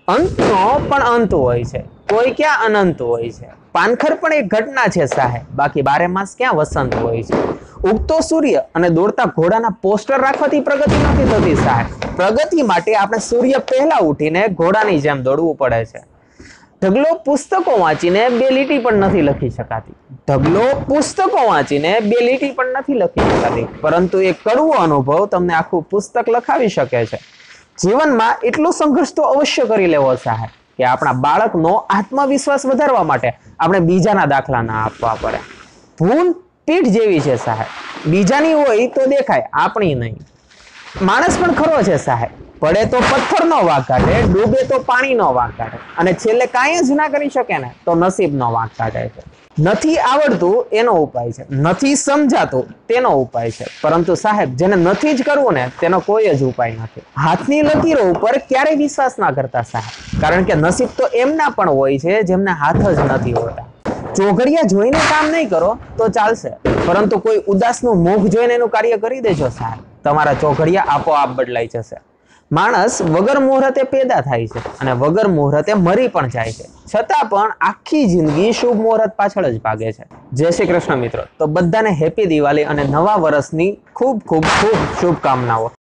અંતનો પણ અંત હોય છે, કોઈ ક્યાં અનંત હોય છે। પાનખર પણ એક ઘટના છે સાહેબ, બાકી બારે માસ ક્યાં વસંત હોય છે। ઉગતો સૂર્ય અને દોડતા ઘોડાના પોસ્ટર રાખવાથી પ્રગતિ નથી થતી સાહેબ, પ્રગતિ માટે આપણે સૂર્ય પહેલા ઉઠીને ઘોડાની જેમ દોડવું પડે છે। ઢગલો પુસ્તકો વાંચીને 2 લીટી પણ નથી લખી શકાતી, ઢગલો પુસ્તકો વાંચીને 2 લીટી પણ નથી લખી શકાતી, પરંતુ એક કડવો અનુભવ તમને આખું પુસ્તક લખાવી શકે છે। જીવનમાં એટલો સંઘર્ષ તો અવશ્ય કરી લેવો સાહેબ કે આપણા બાળકનો આત્મવિશ્વાસ વધારવા માટે આપણે બીજાના દાખલા ના આપવા પડે। ભૂલ પીઠ જેવી છે સાહેબ, બીજાની હોય તો દેખાય, આપણી નહીં। માણસ પણ ખરો છે સાહેબ, પડે તો પથ્થરનો વાંક કાઢે, ડૂબે તો પાણીનો વાંક કાઢે, અને છેલ્લે કાંઈ જ ના કરી શકે ને તો નસીબનો વાંક કાઢે છે। નથી આવડતું એનો ઉપાય છે, નથી સમજાતું તેનો ઉપાય છે, પરંતુ સાહેબ જેને નથી જ કરવું ને તેનો કોઈ જ ઉપાય નથી। હાથની લકીરો ઉપર ક્યારેય વિશ્વાસ ના કરતા સાહેબ, કારણ કે નસીબ તો એમના પણ હોય છે જેમને હાથ જ નથી હોતા। ચોઘડિયા જોઈને કામ નહીં કરો તો ચાલશે, પરંતુ કોઈ ઉદાસનું મુખ જોઈને એનું કાર્ય કરી દેજો સાહેબ, તમારા ચોઘડિયા આપોઆપ બદલાઈ જશે। માણસ વગર મુહૂર્તે પેદા થાય છે અને વગર મુહૂર્તે મરી પણ જાય છે, છતાં પણ આખી જિંદગી શુભ મુહૂર્ત પાછળ જ ભાગે છે। જય શ્રી કૃષ્ણ મિત્રો, તો બધાને હેપી દિવાળી અને નવા વર્ષની ખૂબ ખૂબ ખૂબ શુભકામનાઓ।